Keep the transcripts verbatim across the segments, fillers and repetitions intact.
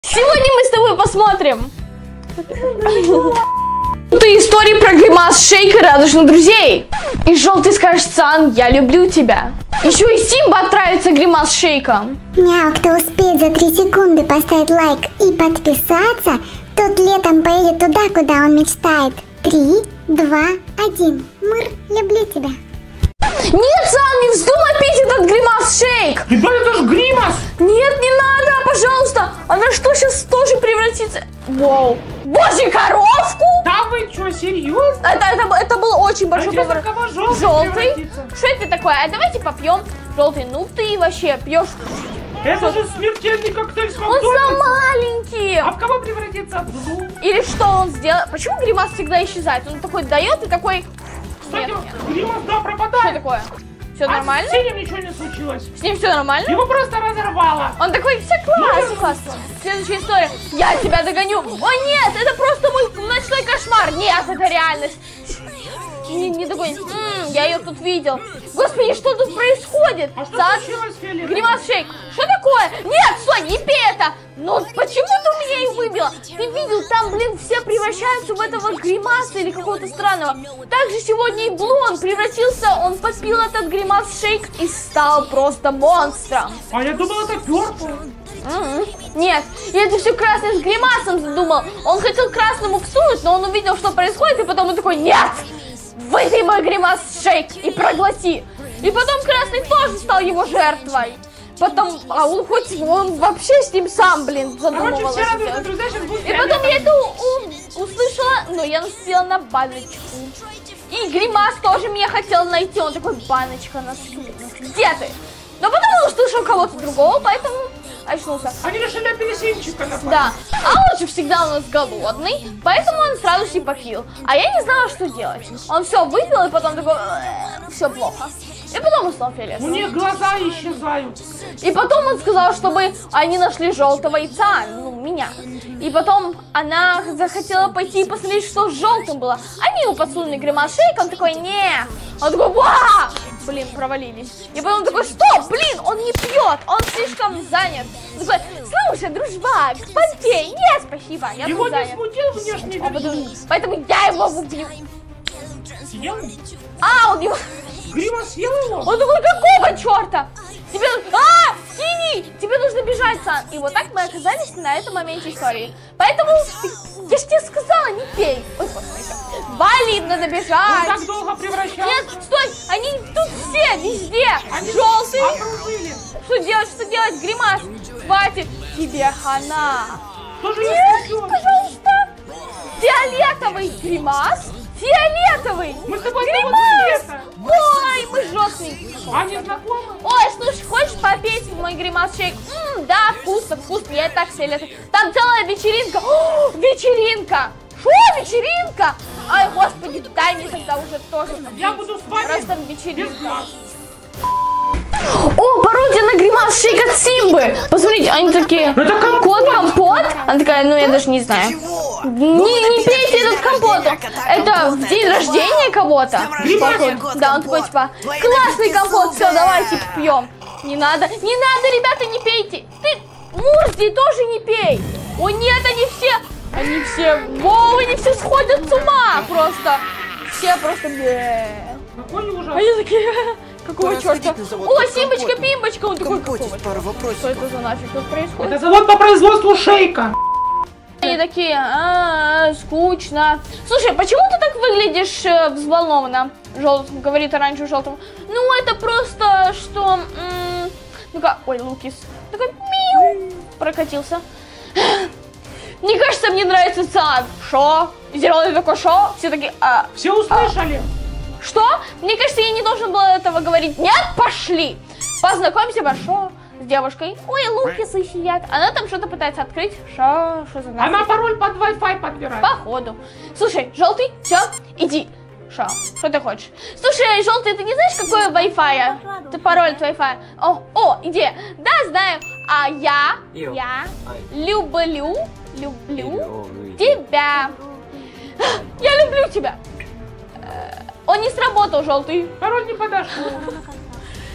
Сегодня мы с тобой посмотрим ты истории про гримас шейк и радужных друзей. И желтый скажет: Сан, я люблю тебя. Еще и Симба отправится гримас шейком. Мяу, кто успеет за три секунды поставить лайк и подписаться, тот летом поедет туда, куда он мечтает. Три, два, один. Мыр, люблю тебя. Нет, Сан, не вздумай пить этот гримас шейк. Ребята, это же гримас. Нет, не надо, пожалуйста. Она что, сейчас тоже превратится? Вау. Боже, коровку? Да вы что, серьезно? Это, это, это был очень большой А поворот. желтый. Желтый? Что это такое? А давайте попьем. Желтый, ну ты вообще пьешь. Это же смертельный коктейль с Он Макдональдса. за маленький. А в кого превратится? Или что он сделал? Почему гримас всегда исчезает? Он такой дает и такой... Кстати, Нет, нет. гримас, да, Что пропадает. такое? Все А нормально? с синим ничего не случилось. С ним все нормально? Его просто разорвало. Он такой: все класс, все класс. Следующая история. Я тебя догоню. О нет, это просто мой ночной кошмар. Нет, это реальность. Не, не догонит. М-м, я ее тут видел. Господи, что тут происходит? А что Сан... случилось, Фелина? Гримас шейк. Что такое? Нет, стой, не пей это. Ну почему ты у меня их выбила? Ты видел, там, блин, все превращаются в этого гримаса или какого-то странного. Также сегодня и Блон превратился, он попил этот гримас шейк и стал просто монстром. А я думал, это перпл. Mm-hmm. Нет, я это все красный с гримасом задумал. Он хотел красному всунуть, но он увидел, что происходит, и потом он такой: нет, выпей мой гримас шейк и проглоти. И потом красный тоже стал его жертвой. Потом, а он хоть, он вообще с ним сам, блин, задумывался. Короче, все радуются, друзья, сейчас будет. И потом я это у- услышала, но я наступила на баночку. И гримас тоже меня хотел найти. Он такой: баночка на скрипах. Где ты? Но потом он услышал кого-то другого, поэтому очнулся. Они решили апельсинчика напасть. Да, а он же всегда у нас голодный, поэтому он сразу же попил. А я не знала, что делать. Он все выпил, и потом такой: все плохо. И потом уснул фиолетовый. У них глаза исчезают. И потом он сказал, чтобы они нашли желтого яйца, ну, меня. И потом она захотела пойти и посмотреть, что с желтым было. Они ему подсунули гримас шейк, он такой: не. Он такой: ва! Блин, провалились. И потом такой: стоп, блин, он не пьет, он слишком занят. Он такой: слушай, дружбак, попей. Нет, спасибо, я Его тут не занят. смутил внешний А вид. потом- Поэтому я его убью. Съел? А, он его... Гримас съел его? Он такой: какого черта? Тебе... А, синий! Тебе нужно бежать, Сан. И вот так мы оказались на этом моменте истории. Поэтому, я же тебе сказала, не пей. Ой, господи. Валид, надо Он бежать. так долго превращался. Нет, стой, они тут все, везде. Они Желтый. окружили. Что делать, что делать, гримас? Хватит, тебе хана. Что же Нет, я спасу? пожалуйста. Фиолетовый гримас. Фиолетовый. Мы с тобой Гримас. цвета. Ой, мы жесткие. Они знакомы? Ой, слушай, хочешь попить мой гримас шейк? М, да, вкусно, вкусно, я и так фиолетовый. Там целая вечеринка. О, вечеринка. Что, вечеринка? Ай, господи, дай мне тогда уже тоже. Я буду с вами Раз там без вечеринка. глаз. О, пародия на гримас шейк от Симбы. Посмотрите, они такие: кот компот. Она такая: ну я даже не знаю. Не, не пейте этот компот. Это в день рождения кого-то. Походу. Да, он такой типа: классный компот, все, давайте пьем. Не надо, не надо, ребята, не пейте. Ты, Мурзи, тоже не пей. О нет, они все, они все, воу, они все сходят с ума просто. Все просто... Какой ужас. Они такие: какого черта? на завод О, под Симбочка, компотом. Пимбочка, он такой: Компотить какого? пару Что вопросиков. это за нафиг тут происходит? Это завод по производству шейка. Они такие: а, скучно. Слушай, почему ты так выглядишь э, взволнованно? Желтый говорит оранжевый желтому: ну это просто что... м, ну-ка, ой, Лукис. Такой: миу, прокатился. Мне кажется, мне нравится Сан. Шо? Зеленый такой: шо? Все такие: а, Все услышали? что? Мне кажется, я не должен был этого говорить. Нет, пошли. Познакомься, Башо, с девушкой. Ой, Лукисы сидят. Она там что-то пытается открыть. Шо? Что за нафиг? Она пароль под Wi-Fi подбирает. Походу. Слушай, желтый, все, иди. Шо? Что ты хочешь? Слушай, желтый, ты не знаешь, какой Wi-Fi? Ты пароль от Wi-Fi. О, о, идея. Да, знаю. А я, Ил. я Ай. люблю, люблю Ил. тебя. Я люблю тебя. Э, Он не сработал, желтый. Пароль не подошел.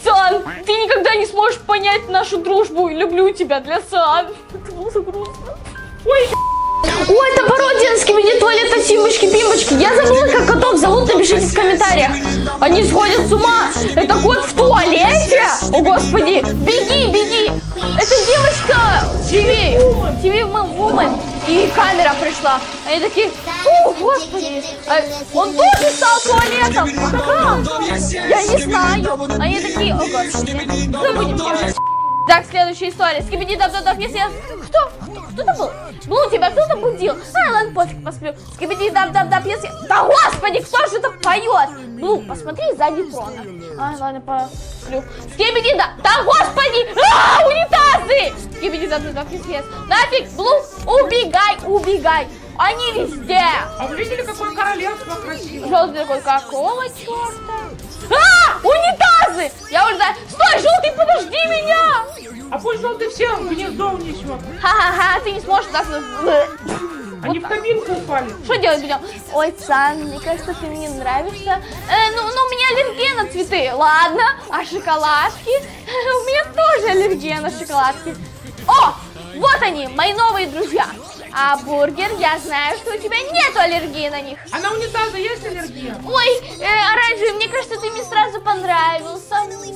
Сан, ты никогда не сможешь понять нашу дружбу. Люблю тебя для Сан. Это было так грустно. Ой, Ой, это пародия Скибиди туалета Симочки-Пимочки. Я забыла, как котов зовут, напишите в комментариях. Они сходят с ума. Это кот в туалете? О, господи. Беги, беги. Это девочка ТВ. ТВ-вумен. И камера пришла. Они такие, о, господи. А он тоже стал туалетом. Как? Я не знаю. Они такие, о, господи. Забудем делать. Так, следующая история. Скибиди даб даб даб, если я... Кто? Кто? Кто это был? Блу, тебя кто-то будил? А, ладно, пофиг, посплю. Скибиди даб даб даб, если... Да, господи, кто же это поет? Блу, посмотри сзади трона. А, ладно, посплю. Скибиди даб... Да, господи! А, унитазы! Скибиди даб даб даб, если я... Нафиг, Блу, убегай, убегай. Они везде. А вы видели, какое королевство красивое? Желтый такой, какого черта? А, унитазы! Я уже знаю. Стой, желтый, подожди меня! А пусть желтый всех в гнездо унесет. Ха-ха-ха, ты не сможешь так... Они вот в кабинку упали. Что делать будем? Ой, Сан, мне кажется, ты мне нравишься. Э, ну, ну, у меня аллергия на цветы. Ладно, а шоколадки? У меня тоже аллергия на шоколадки. О, вот они, мои новые друзья. А бургер, я знаю, что у тебя нет аллергии на них. А на унитаза есть аллергия? Ой, э, оранжевый, мне кажется, ты мне сразу понравился.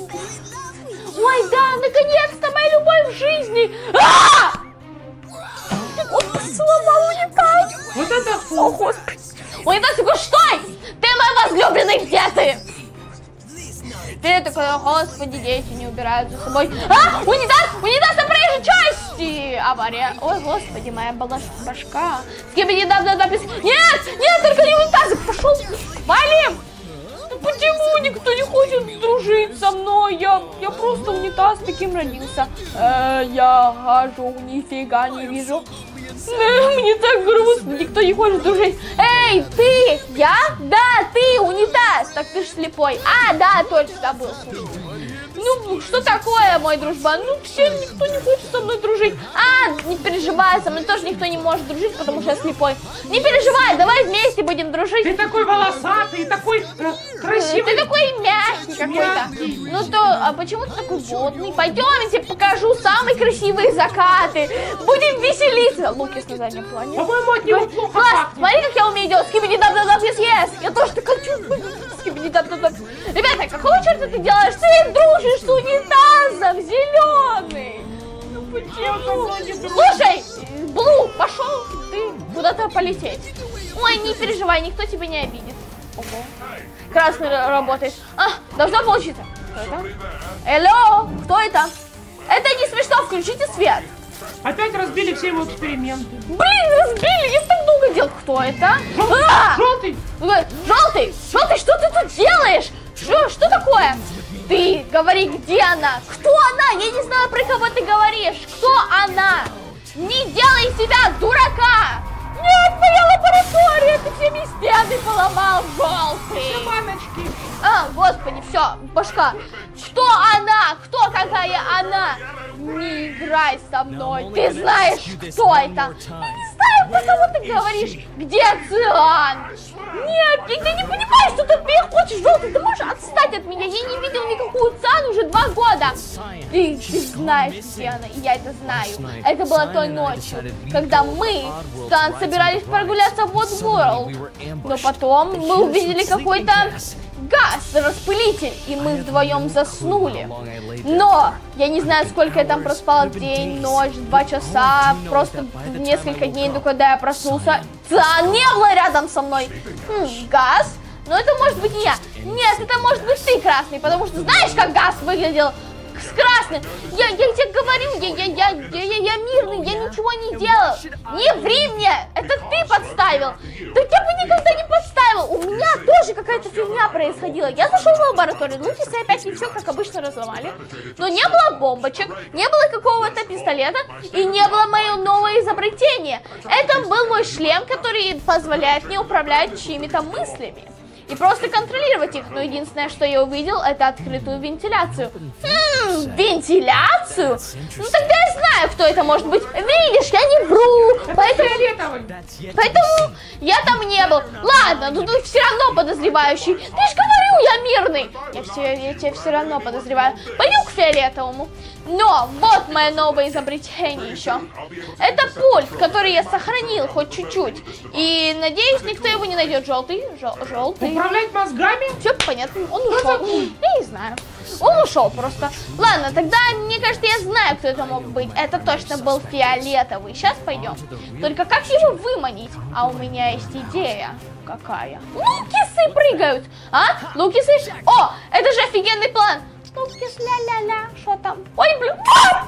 Ой, да, наконец-то моя любовь в жизни. А! Он сломал унитаз. Вот это фу. О, господи. Унитаз такой, стой! Ты мой возлюбленный, где ты? Ты такой, господи, дети не убирают за собой. А, унитаз, унитаз на проезжей части. Авария. Ой, господи, моя башка. Скибиди даб даб даб. Нет, нет, только не унитазы. Пошел, валим. Ну почему никто не хочет дружить со мной? Я, я просто унитаз таким родился. Э, я хожу, нифига не вижу. Э, мне так грустно, никто не хочет дружить. Эй, ты, я? Да, ты, унитаз. Так ты ж слепой. А, да, точно, забыл. Ну, что такое, мой дружбан? Ну, все, никто не хочет со мной дружить. А, не переживай, со мной тоже никто не может дружить, потому что я слепой. Не переживай, давай вместе будем дружить. Ты такой волосатый, такой э, красивый. Ты такой мягкий какой-то. Ну то, а почему ты такой водный? Пойдем, я тебе покажу самые красивые закаты. Будем веселиться. Лукис на заднем плане. По-моему, от него плохо Класс, пахнет. смотри, как я умею делать. Скибиди даб даб даб, yes, yes. Я тоже так хочу. Скибиди даб даб даб. Ребята, какого черта ты делаешь? Ты дружишь с унитазом зеленый. Ну почему? Слушай, Блу, пошел ты куда-то полететь. Ой, не переживай, никто тебя не обидит. Ого. Красный работает. А, должно получиться. Кто это? Алло, кто это? Это не смешно, включите свет. Опять разбили все его эксперименты. Блин, разбили, я так долго делал. Кто это? Желтый, А! желтый. Желтый, желтый, что ты тут делаешь? Что, что такое? Ты говори, где она? Кто она? Я не знаю, про кого ты говоришь. Кто она? Не делай себя дурака. Нет, моя лаборатория, ты все мне стены поломал, желтый. Все баночки. А, господи, все, башка. Что она? Кто какая она? Не играй со мной. Ты знаешь, кто это? Я не знаю, про кого ты говоришь. Где Циан? Нет, я, я не понимаю, что ты от меня хочешь, желтый. Ты можешь отстать от меня? Я не видел никакую Циан уже два года. Ты, ты знаешь, где она, и я это знаю. Это было той ночью, когда мы с Циан собирались прогуляться в Woodworld. Но потом мы увидели какой-то газ, распылитель, и мы вдвоем заснули. Но я не знаю, сколько я там проспала, день, ночь, два часа, просто несколько дней, до когда я проснулся. Циан не было рядом со мной. Хм, газ? Но это может быть не я. Нет, это может быть ты, Красный, потому что знаешь, как газ выглядел? С красным. Я, я тебе говорю, я, я, я, я, я, я мирный, я ничего не делал. Не ври мне, это ты подставил. Да я бы никогда не подставил. У меня тоже какая-то фигня происходила. Я зашел в лабораторию, Лукисы опять не все, как обычно, разломали. Но не было бомбочек, не было какого-то пистолета и не было мое новое изобретение. Это был мой шлем, который позволяет мне управлять чьими-то мыслями и просто контролировать их. Но единственное, что я увидел, это открытую вентиляцию. Хм, вентиляцию? Ну тогда я знаю, кто это может быть. Видишь, я не вру. Это поэтому... фиолетовый. Поэтому я там не был. Ладно, ну ты все равно подозревающий. Ты ж говорю, Почему я мирный? Я, все, я тебя все равно подозреваю. Пойдем к фиолетовому. Но вот мое новое изобретение еще. Это пульт, который я сохранил хоть чуть-чуть. И надеюсь, никто его не найдет. Желтый, жел, желтый. Управлять мозгами? Все понятно. Он ушел. Я не знаю. Он ушел просто. Ладно, тогда, мне кажется, я знаю, кто это мог быть. Это точно был фиолетовый. Сейчас пойдем. Только как его выманить? А у меня есть идея. Какая? Лукисы прыгают. А? Лукисы? О, это же офигенный план. Лукис, ля-ля-ля. Что там? Ой, блин. А!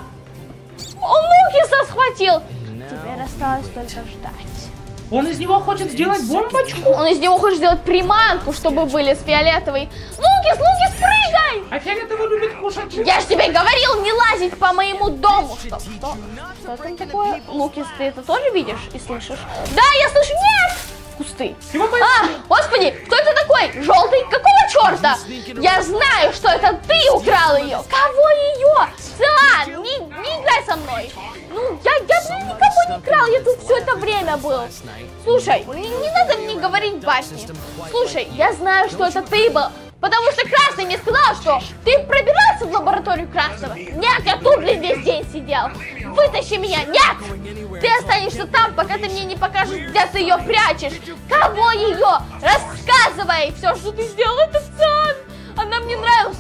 Он Лукиса схватил. Теперь осталось только ждать. Он из него хочет сделать бомбочку? Он из него хочет сделать приманку, чтобы были с фиолетовой. Лукис, Лукис, прыгай! А фиолетовый любит кушать. Я ж тебе говорил не лазить по моему дому. Что? Что? Что там такое? Лукис, ты это тоже видишь и слышишь? Да, я слышу. Нет! Кусты. А, господи, кто это такой? Желтый? Какого черта? Я знаю, что это ты украл ее. Кого ее? Циан, не, не играй со мной. Ну, я, я блин, никого не крал, я тут все это время был. Слушай, не, не надо мне говорить басни. Слушай, я знаю, что это ты был. Потому что Красный мне сказал, что ты пробирался в лабораторию Красного. Нет, я тут, блин, весь день сидел. Вытащи меня, нет! Ты останешься там, пока ты мне не покажешь, где ты ее прячешь. Кого ее? Рассказывай! Все, что ты сделал, это Циан. Она мне нравилась.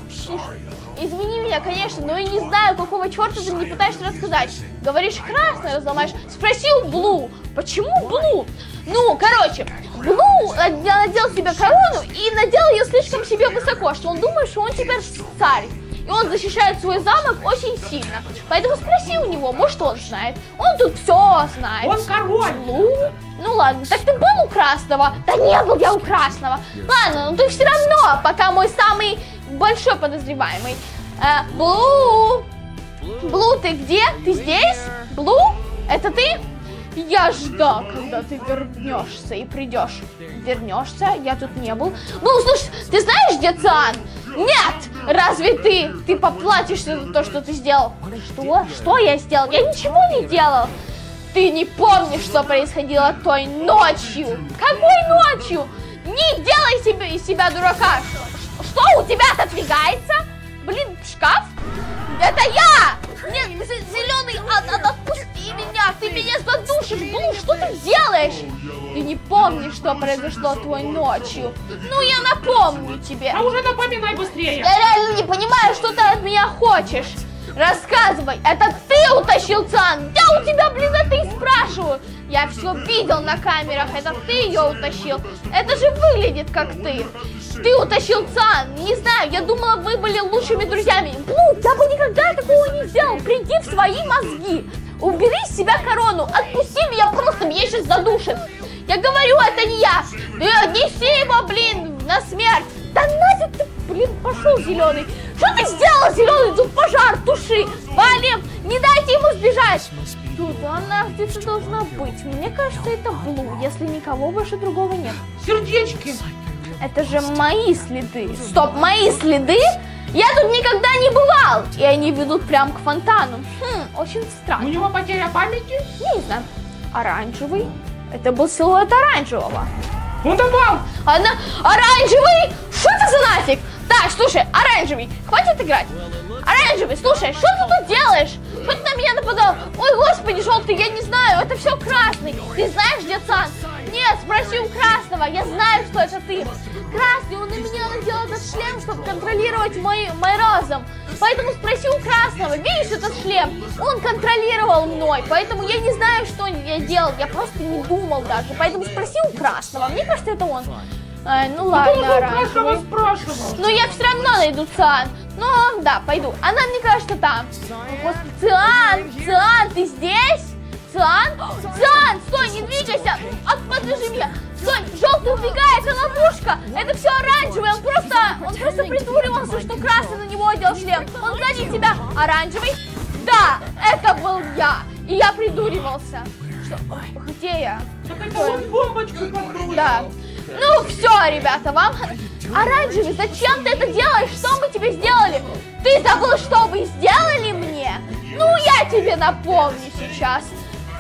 Извини меня, конечно, но я не знаю, какого черта ты мне пытаешься рассказать. Говоришь, Красный разломаешь. Спросил Блу. Почему Блу? Ну, короче, Блу надел себе корону и надел ее слишком себе высоко, что он думает, что он теперь царь. И он защищает свой замок очень сильно. Поэтому спроси у него, может, он знает. Он тут все знает. Он король. Блу? Ну ладно, так ты был у Красного? Да не был я у Красного. Ладно, но ты все равно пока мой самый большой подозреваемый. Э, Блу? Блу, ты где? Ты здесь? Блу? Это ты? Я ждал, когда ты вернешься и придешь. Вернешься? Я тут не был. Ну, слушай, ты знаешь, где Циан? Нет! Разве ты? Ты поплатишься за то, что ты сделал. Что? Что я сделал? Я ничего не делал. Ты не помнишь, что происходило той ночью. Какой ночью? Не делай себе из себя дурака. Что у тебя отодвигается? Блин, шкаф? Это я! Нет, зеленый, от, от, отпусти меня! Ты меня задушишь! Блу, что ты делаешь? Ты не помнишь, что произошло той ночью. Ну, я напомню тебе. А уже напоминай быстрее. Я реально не понимаю, что ты от меня хочешь. Рассказывай, это ты утащил Циан? Я у тебя, блин, это и спрашиваю. Я все видел на камерах, это ты ее утащил. Это же выглядит как ты. Ты утащил Циан, не знаю, я думала, вы были лучшими друзьями. Блу, я бы никогда такого не сделал. Приди в свои мозги. Убери с себя корону, отпусти меня, просто меня сейчас задушит. Я говорю, это не я. Да неси его, блин, на смерть. Да нафиг ты, блин, пошел, зеленый. Что ты сделал, зеленый? Тут пожар, туши. Валим, не дайте ему сбежать. Тут она где-то должна быть. Мне кажется, это Блу, если никого больше другого нет. Сердечки. Это же мои следы. Стоп, мои следы? Я тут никогда не бывал. И они ведут прям к фонтану. Хм, очень странно. У него потеря памяти? Не знаю. Оранжевый? Это был силуэт оранжевого. Он добавил. Она... Оранжевый? Что это за нафиг? Так, слушай, оранжевый, хватит играть. Оранжевый, слушай, что ты тут делаешь? Что ты на меня нападал? Ой, господи, желтый, я не знаю, это все красный. Ты знаешь, где Циан? Нет, спроси у Красного, я знаю, что это ты. Красный, он на меня надел этот шлем, чтобы контролировать мой, мой разум. Поэтому спроси у Красного, видишь этот шлем? Он контролировал мной, поэтому я не знаю, что я делал, я просто не думал даже. Поэтому спроси у Красного, мне кажется, это он. А, ну ладно, оранжевый. Но я все равно найду Циан. Ну, да, пойду. Она, мне кажется, там. Господи, Циан, Циан, ты здесь? Циан? Циан, стой, не двигайся. От, подожди меня. Стой, желтый убегает, это ловушка. Это все оранжевый, он просто, он просто притворился, что красный на него одел шлем. Он сзади тебя. Оранжевый? Да, это был я. И я придуривался. Что? Ой, где я? Так это он бомбочку подбросил. Да. Ну все, ребята, вам... Оранжевый, зачем ты это делаешь? Что мы тебе сделали? Ты забыл, что вы сделали мне? Ну, я тебе напомню сейчас. В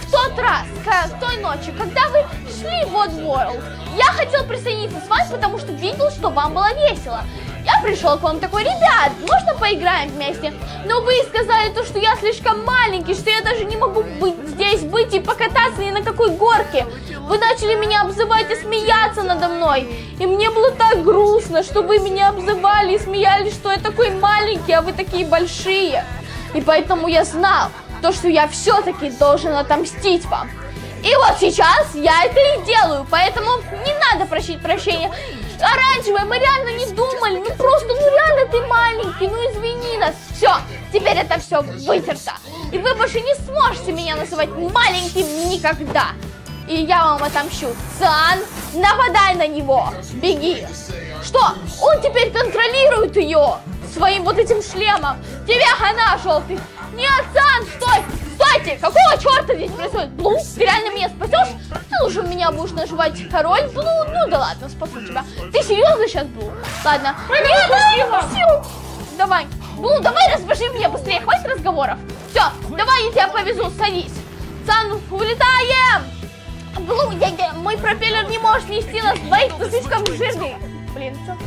в тот раз, в той ночи, когда вы шли в Oddworld, я хотел присоединиться с вами, потому что видел, что вам было весело. Я пришел к вам такой: ребят, можно поиграем вместе? Но вы сказали то, что я слишком маленький, что я даже не могу быть здесь, быть и покататься ни на какой горке. Вы начали меня обзывать и смеяться надо мной. И мне было так грустно, что вы меня обзывали и смеялись, что я такой маленький, а вы такие большие. И поэтому я знал то, что я все-таки должен отомстить вам. И вот сейчас я это и делаю, поэтому не надо просить прощения. Оранжевая, мы реально не думали, ну просто, ну реально ты маленький, ну извини нас. Все, теперь это все вытерто. И вы больше не сможете меня называть маленьким никогда. И я вам отомщу. Сан, нападай на него, беги. Что? Он теперь контролирует ее своим вот этим шлемом. Тебе хана, желтый. Нет, Сан, стой! Стойте! Какого черта здесь происходит? Блу, ты реально меня спасешь? Ты лучше меня будешь наживать король. Блу, ну да ладно, спасу тебя. Ты серьезно сейчас, Блу? Ладно. Нет, да, давай. Блу, давай распаши меня быстрее, хватит разговоров. Все, давай я тебя повезу, садись. Сан, улетаем! Блу, я, я, мой пропеллер не может нести нас двоих, ты слишком жирный. Блин, все.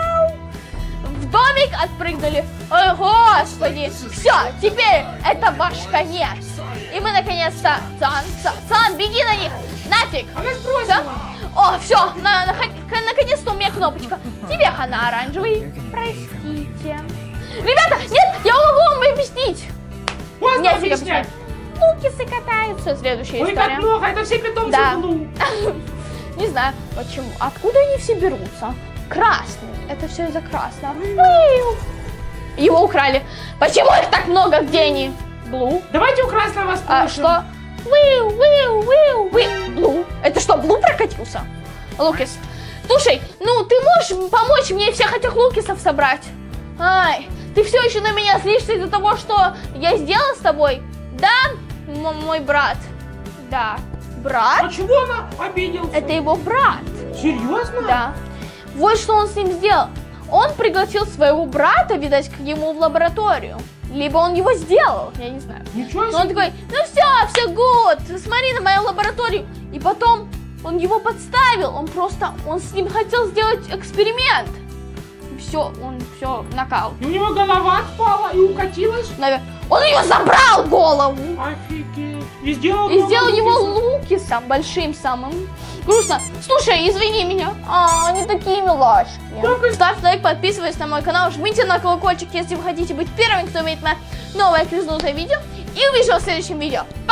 В домик отпрыгнули. Ой, господи. Все, теперь это ваш конец. И мы наконец-то... Сан, Сан, Сан, беги на них. Нафиг. Все? О, все, на, на, наконец-то у меня кнопочка. Тебе хана, оранжевый. Простите. Ребята, нет, я могу вам объяснить. Можно объяснять? Лукисы катаются. Следующая Ой, история. как плохо, это все питомцы Да. Блу. Не знаю, почему. Откуда они все берутся? Красный. Это все из-за красного. Его украли. Почему их так много? Где они? Блу. Давайте у красного вас А, что? Виу, виу, виу, виу. Блу. Это что, Блу прокатился? Лукис. Слушай, ну ты можешь помочь мне всех этих Лукисов собрать? Ай, ты все еще на меня злишься из-за того, что я сделала с тобой? Да, М- мой брат. Да. Брат? А чего она обиделся? Это его брат. Серьезно? Да. Вот что он с ним сделал. Он пригласил своего брата, видать, к нему в лабораторию. Либо он его сделал, я не знаю. Ничего себе. Но он такой: ну все, все good, смотри на мою лабораторию. И потом он его подставил, он просто, он с ним хотел сделать эксперимент. Все, он все, нокаут. И у него голова отпала и укатилась. Наверное, он ее забрал голову. Офигеть. И сделал, И сделал его Лукиса. Лукисом, большим самым. Грустно. Слушай, извини меня. А, они такие милашки. Только- Ставь лайк, подписывайся на мой канал, жмите на колокольчик, если вы хотите быть первым, кто имеет мое новое кризнутое видео. И увижу в следующем видео.